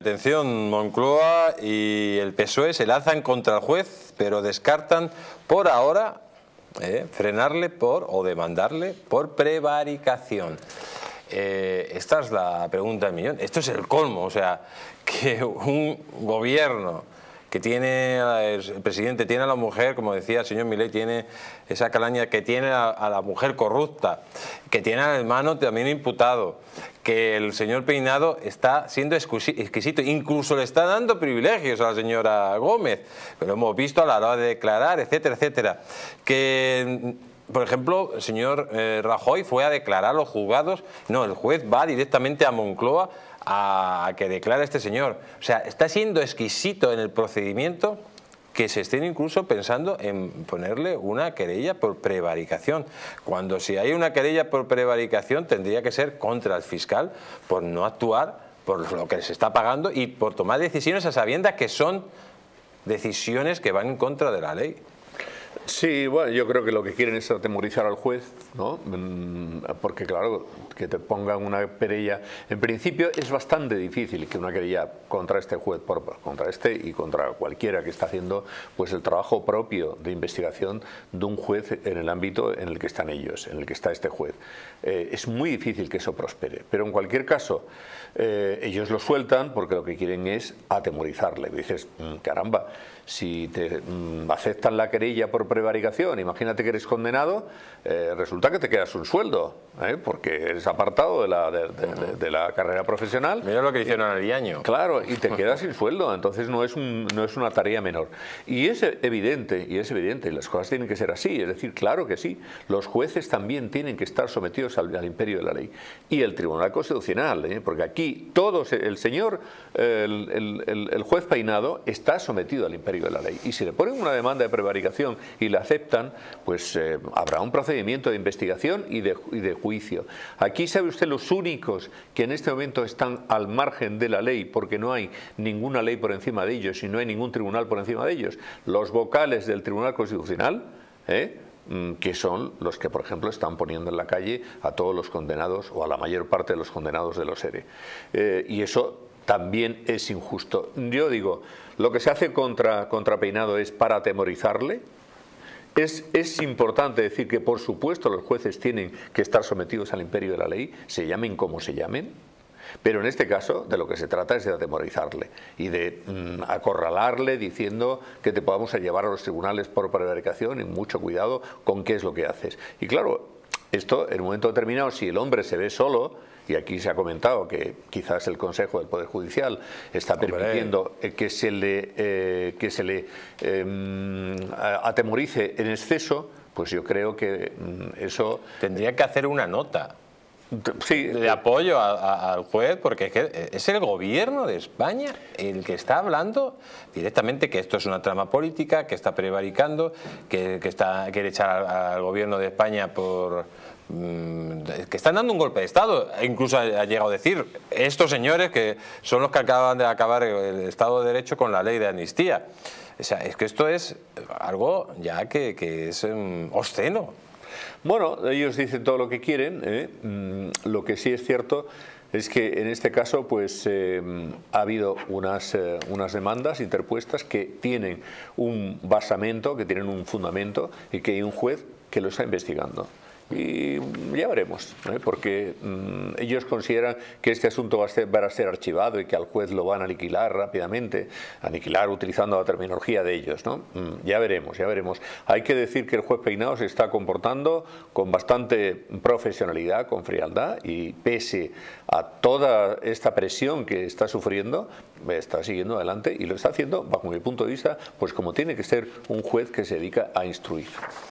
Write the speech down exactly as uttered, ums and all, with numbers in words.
Atención, Moncloa y el P S O E se lanzan contra el juez, pero descartan por ahora eh, frenarle por o demandarle por prevaricación. Eh, esta es la pregunta del millón. Esto es el colmo, o sea, que un gobierno que tiene, el presidente tiene a la mujer, como decía el señor Milei, tiene esa calaña, que tiene a, a la mujer corrupta, que tiene al hermano también imputado, que el señor Peinado está siendo exquisito, incluso le está dando privilegios a la señora Gómez, pero hemos visto a la hora de declarar, etcétera, etcétera, que... Por ejemplo, el señor eh, Rajoy fue a declarar a los juzgados, no, el juez va directamente a Moncloa a, a que declare este señor. O sea, está siendo exquisito en el procedimiento que se estén incluso pensando en ponerle una querella por prevaricación, cuando si hay una querella por prevaricación tendría que ser contra el fiscal por no actuar por lo que se está pagando y por tomar decisiones a sabiendas que son decisiones que van en contra de la ley. Sí, bueno, yo creo que lo que quieren es atemorizar al juez, ¿no? Porque claro, que te pongan una querella, en principio es bastante difícil que una querella contra este juez, por, contra este y contra cualquiera que está haciendo pues el trabajo propio de investigación de un juez en el ámbito en el que están ellos, en el que está este juez. Eh, es muy difícil que eso prospere, pero en cualquier caso eh, ellos lo sueltan porque lo que quieren es atemorizarle. Dices, caramba, si te mm, aceptan la querella por prevaricación, imagínate que eres condenado, eh, resulta que te quedas un sueldo, ¿eh? Porque eres apartado de la, de, de, de, de la carrera profesional. Mira lo que hicieron al Diaño. Claro, y te quedas sin sueldo, entonces no es, un, no es una tarea menor. Y es evidente, y es evidente, las cosas tienen que ser así, es decir, claro que sí, los jueces también tienen que estar sometidos al, al imperio de la ley. Y el Tribunal Constitucional, ¿eh? Porque aquí todos, el señor, el, el, el, el juez Peinado está sometido al imperio de la ley. Y si le ponen una demanda de prevaricación y la aceptan, pues eh, habrá un procedimiento de investigación y de, y de juicio. Aquí sabe usted los únicos que en este momento están al margen de la ley, porque no hay ninguna ley por encima de ellos y no hay ningún tribunal por encima de ellos, los vocales del Tribunal Constitucional, ¿eh? que son los que, por ejemplo, están poniendo en la calle a todos los condenados o a la mayor parte de los condenados de los E R E. Eh, y eso también es injusto. Yo digo, lo que se hace contra, contra Peinado es para atemorizarle. Es, es importante decir que, por supuesto, los jueces tienen que estar sometidos al imperio de la ley, se llamen como se llamen, pero en este caso de lo que se trata es de atemorizarle y de mm, acorralarle diciendo que te podamos llevar a los tribunales por prevaricación y mucho cuidado con qué es lo que haces. Y claro, esto en un momento determinado, si el hombre se ve solo, y aquí se ha comentado que quizás el Consejo del Poder Judicial está permitiendo que se le, eh, que se le eh, atemorice en exceso, pues yo creo que eso... Tendría que hacer una nota. Sí, de apoyo a, a, al juez, porque es, que es el gobierno de España el que está hablando directamente que esto es una trama política, que está prevaricando, que, que está, quiere echar al, al gobierno de España por... Mmm, que están dando un golpe de Estado. E incluso ha, ha llegado a decir estos señores que son los que acaban de acabar el Estado de Derecho con la ley de amnistía. O sea, es que esto es algo ya que, que es um, obsceno. Bueno, ellos dicen todo lo que quieren, ¿eh? Mm, lo que sí es cierto es que en este caso pues eh, ha habido unas, eh, unas demandas interpuestas que tienen un basamento, que tienen un fundamento y que hay un juez que lo está investigando. Y ya veremos, ¿eh? Porque mmm, ellos consideran que este asunto va a, ser, va a ser archivado y que al juez lo van a aniquilar rápidamente, aniquilar utilizando la terminología de ellos, ¿no? Mm, ya veremos, ya veremos. Hay que decir que el juez Peinado se está comportando con bastante profesionalidad, con frialdad, y pese a toda esta presión que está sufriendo, está siguiendo adelante y lo está haciendo, bajo mi punto de vista, pues como tiene que ser un juez que se dedica a instruir.